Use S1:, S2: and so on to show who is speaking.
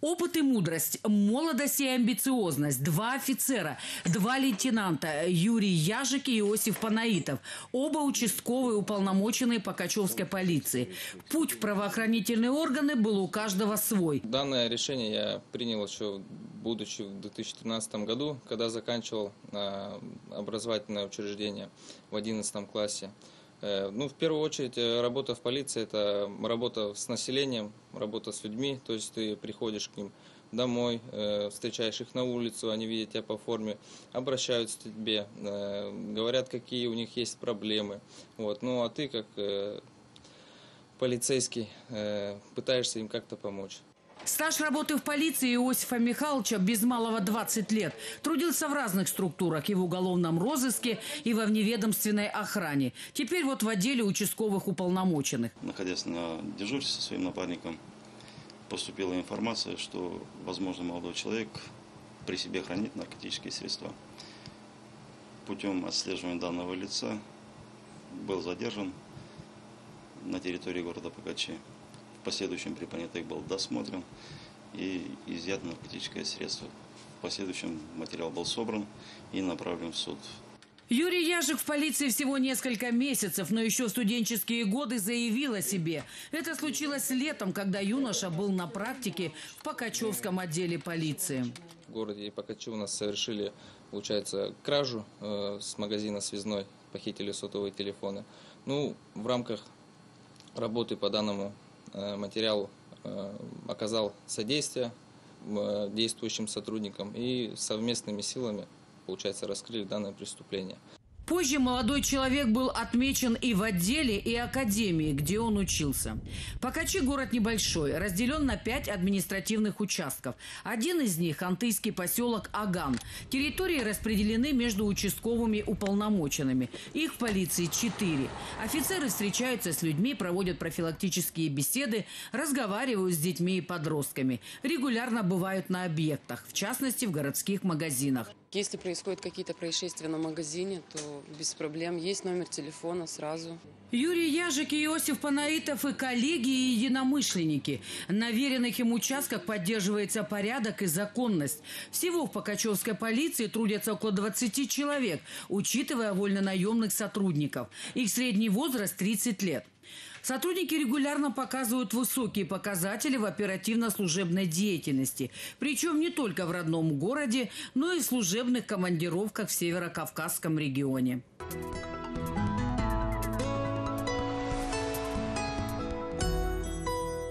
S1: Опыт и мудрость, молодость и амбициозность. 2 офицера, 2 лейтенанта. Юрий Яжик и Иосиф Панаитов. Оба участковые уполномоченные Покачевской полиции. Путь в правоохранительные органы был у каждого свой.
S2: Данное решение я принял еще, будучи в 2013 году, когда заканчивал образовательное учреждение в 11 классе. В первую очередь, работа в полиции – это работа с населением, работа с людьми. То есть ты приходишь к ним домой, встречаешь их на улицу, они видят тебя по форме, обращаются к тебе, говорят, какие у них есть проблемы. Ну а ты, как полицейский, пытаешься им как-то помочь.
S1: Стаж работы в полиции Иосифа Михайловича без малого 20 лет. Трудился в разных структурах, и в уголовном розыске, и во вневедомственной охране. Теперь вот в отделе участковых уполномоченных.
S3: Находясь на дежурстве со своим напарником, поступила информация, что, возможно, молодой человек при себе хранит наркотические средства. Путем отслеживания данного лица был задержан на территории города Покачи. В последующем при понятых был досмотрен и изъято наркотическое средство. В последующем материал был собран и направлен в суд.
S1: Юрий Яжик в полиции всего несколько месяцев, но еще в студенческие годы заявил о себе. Это случилось летом, когда юноша был на практике в Покачевском отделе полиции.
S2: В городе Покачи у нас совершили, получается, кражу с магазина «Связной», похитили сотовые телефоны. В рамках работы по данному материалу оказал содействие действующим сотрудникам и совместными силами, получается, раскрыли данное преступление.
S1: Позже молодой человек был отмечен и в отделе, и академии, где он учился. Покачи город небольшой, разделен на 5 административных участков. Один из них – антыйский поселок Аган. Территории распределены между участковыми уполномоченными. Их в полиции 4. Офицеры встречаются с людьми, проводят профилактические беседы, разговаривают с детьми и подростками. Регулярно бывают на объектах, в частности, в городских магазинах.
S4: Если происходят какие-то происшествия на магазине, то без проблем. Есть номер телефона сразу.
S1: Юрий Яжик и Иосиф Панаитов и коллеги, и единомышленники. На веренных им участках поддерживается порядок и законность. Всего в Покачевской полиции трудятся около 20 человек, учитывая вольнонаемных сотрудников. Их средний возраст – 30 лет. Сотрудники регулярно показывают высокие показатели в оперативно-служебной деятельности. Причем не только в родном городе, но и в служебных командировках в Северо-Кавказском регионе.